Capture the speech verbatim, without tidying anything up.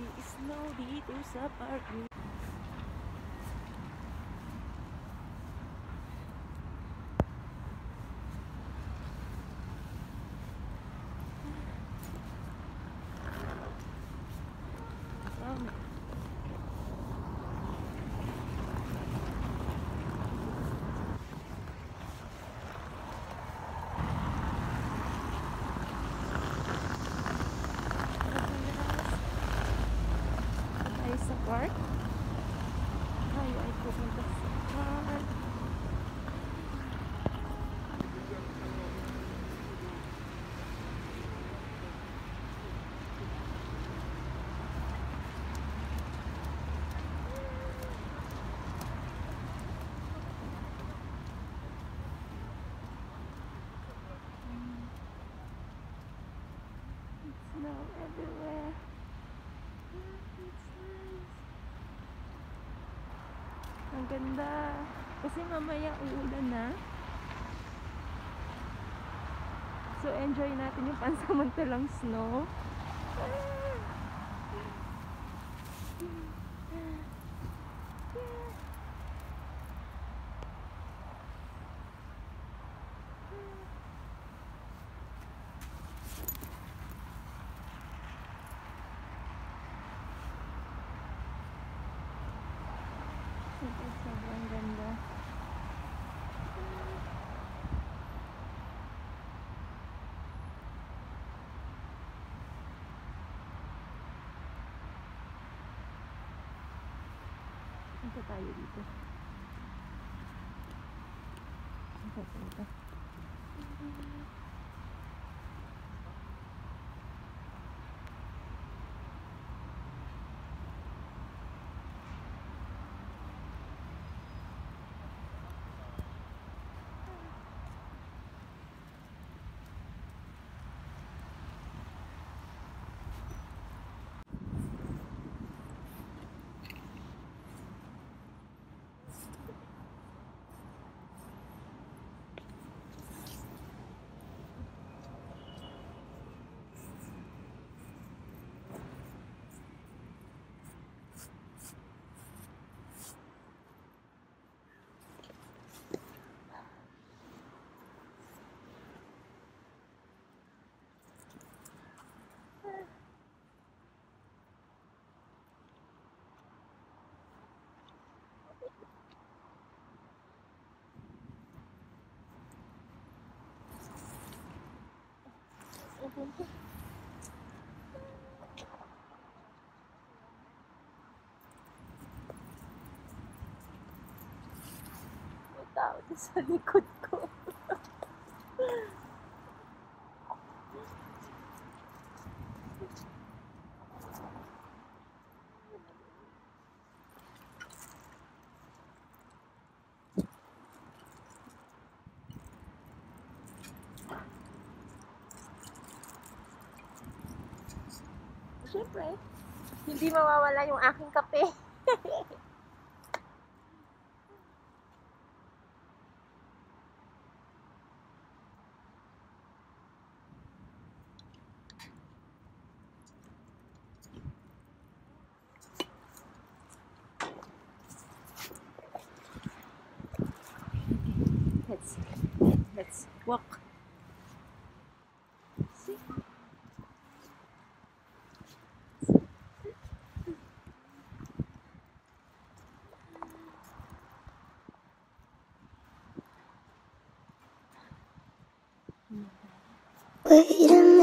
Nag-i-snow dito sa park. Sa park. Tayo ay pupunta sa park. It's snow everywhere. Ang ganda. Kasi mamaya uulan na. So enjoy natin yung pansamantalang snow. Sobrang ganda. Punta tayo dito. Punta punta. May tao sa likod ko. Siyempre, hindi mawawala yung aking kape. Let's, let's walk. See? Wait a minute.